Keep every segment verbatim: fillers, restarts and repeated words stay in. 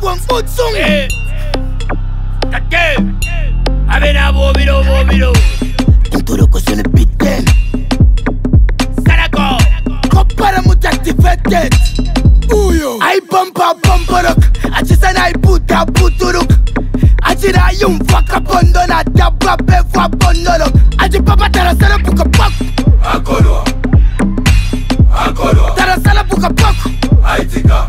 one foot song. Eh. Take. Avena bobiro bobiro. Tunturo kosone bitten. Sarako. Kopara mutactivated. Uyo. I bumpa bumperuk. Achisana I puta puturuk. Achira yung faka bondona. Dabba befa bondolok. Achipapa tarasala buka paku. Akolwa. Akolwa. Tarasala buka paku. Aitika.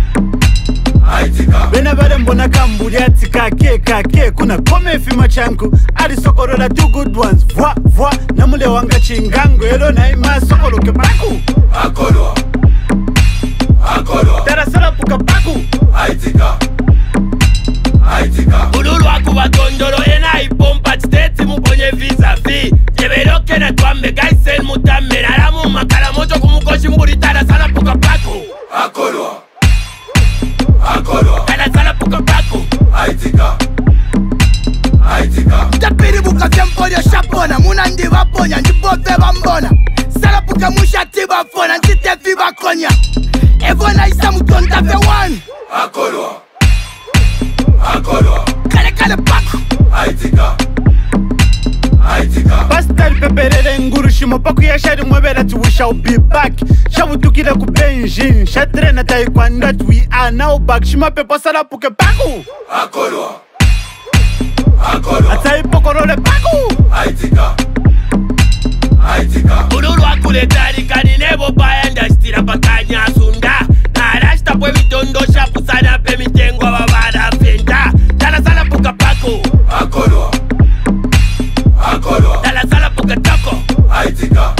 Aitika. Bena bade mbona kamburi ati kake kake. Kuna kome fima chanku. Adi sokoro la two good ones. Vwa vwa. Namule wanga chingangu. Elo na ima sokoro ke paku. Akolwa. Akolwa. Tarasala buka paku. Aitika. Aitika. Ululu akuba tondoro ena ipompa titeti muponye vis-a-vis. Jeberoke na tuambe gaisel mutame. Naramu makala moto kumukoshi mburi tarasala buka paku. Akolwa. Akolwa. Tarasala buka paku. Aitika. Aitika. Tapiri buka vyamporio shapona. Muna ndi waponya ndibove bambona. Sala buka mushati bafona. Ntitefi bakonya. Evona isa mutonta ve one. Akolwa. Akolwa. Kale kale paku. Aitika. Aitika. Pascal peperere nguru shimo paku ya shari mwebera tu we shall be back. Shabu tukile ku Benjin. Shatrena taekwondo we are now back. Shima pepo sala puke paku. Akolwa. Akolwa. Atai pokorole paku. Aitika. Aitika. Ululu akule tari kanine baya ndastira pakanya sunda. Narashta pwe mitondo shapu sana pe mitengo babara fenta. Tarasala buka paku. Akolwa. Akolwa. Tarasala buka tako. Aitika.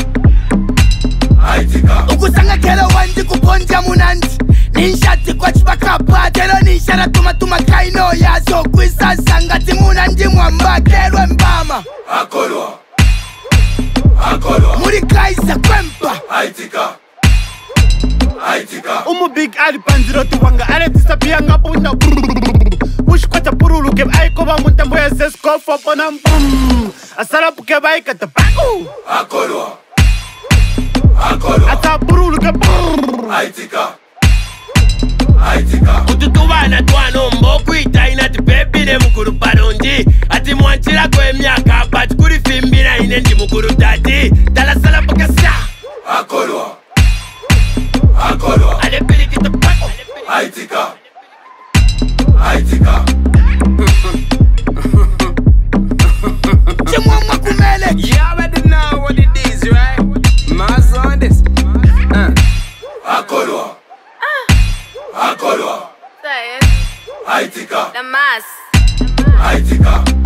Aitika. Ukusanga kelo wandi kuponja munandi. Ninshati kwa chibakapa. Telo ninshara tuma tuma kaino yazo. Kwisa sangati munandi mwamba kelwe mbama. Akolwa. Akolwa. Muri kaisa kwempa. Aitika. Aitika. Umu big ali panziro tuwanga. Ale disapia nga bunda. Push kwa tapurulu ke aiko ba muntambo ya sesko fopona mbum. Asala puke ba ikata paku. Akolwa. Akolwa. Ata purulu ke brrrr. Aitika. Aitika. Ututubana twano mboku itaina tipepine mukuru paronji. Ati mwanchira kwe miaka but kuri fimbina ine ndi mukuru tati. Tarasala buka sa. Akolwa. Akolwa. Ale pili kita paku. Aitika. Aitika. Chimwamwa kumele. You already know what it is, right? Mass on this. Uh. Akolwa. Akolwa. That is Aitika. the mass. Aitika.